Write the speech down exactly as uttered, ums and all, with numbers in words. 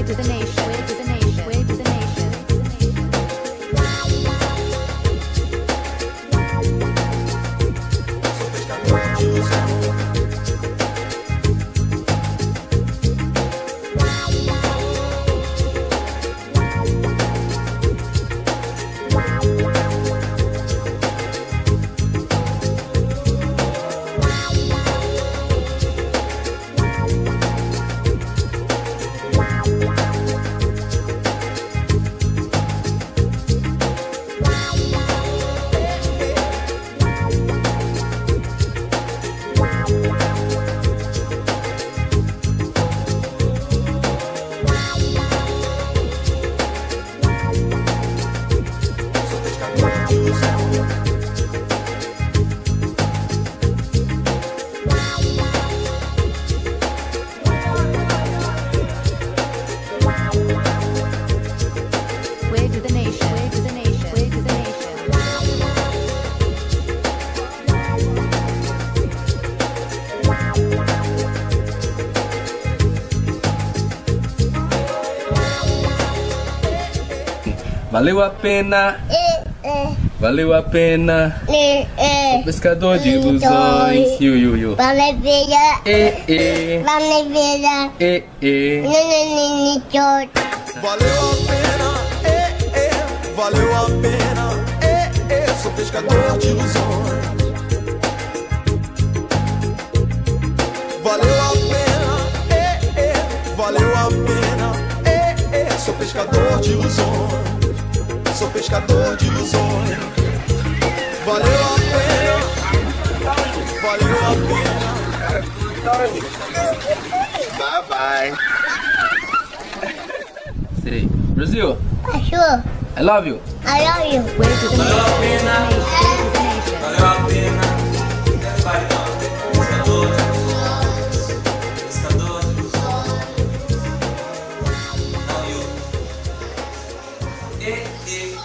to the nation. Way to the nation. Way to the nation. Valeu a pena, valeu a pena, o pescador de ilusões, yu, yu, yu. Valeu a E, e, Valeu a e, e. Valeu a pena, é, é, valeu a pena, é, é, sou pescador de ilusões. Valeu a pena, é, é, valeu a pena, é, é, sou pescador de ilusões. Sou pescador de ilusões. Valeu a pena, valeu a pena. Bye bye. Say, Brazil, Cachorro, I love you. I love you. Way to the Valeu a nation. pena, Way to the nation. valeu a pena. É, vai, não. Pescador de ilusões. Pescador de ilusões. Não, eu. E, e.